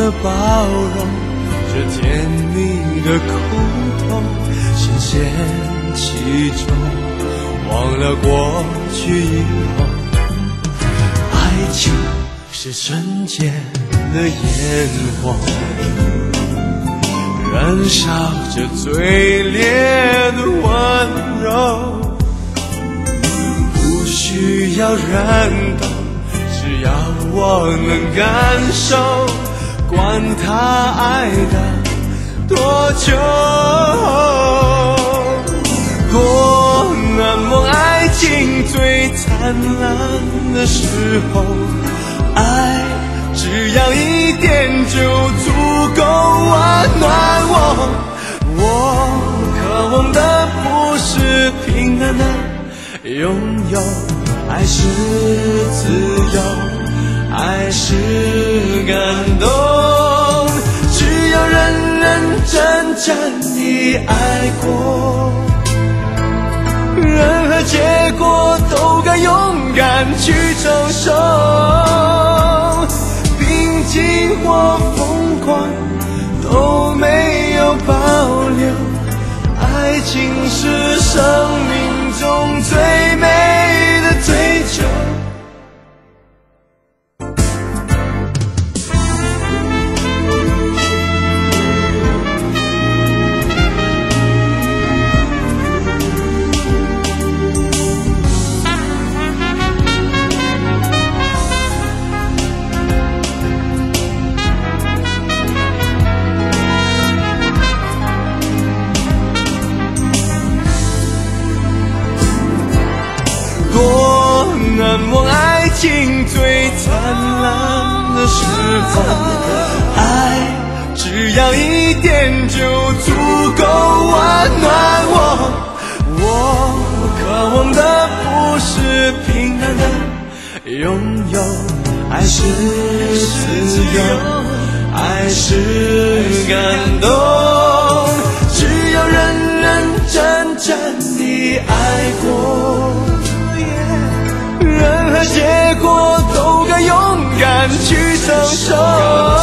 的包容，这甜蜜的苦痛，深陷其中，忘了过去以后。爱情是瞬间的烟火，燃烧着最烈的温柔，不需要人懂，只要我能感受，管他爱的多久。多难忘爱情最灿烂的时候，爱只要一点就足够温暖我。我渴望的不是平淡的拥有，爱是自由，爱是感动，只要认认真真地爱过，任何结果都该勇敢去承受，平静或疯狂都没有保留，爱情是生命中最美的追求。难忘爱情最灿烂的时候，爱只要一点就足够温暖我。我渴望的不是平淡的拥有，爱是自由，爱是感动，只要认认真真地爱过，任何结果都该勇敢去承受。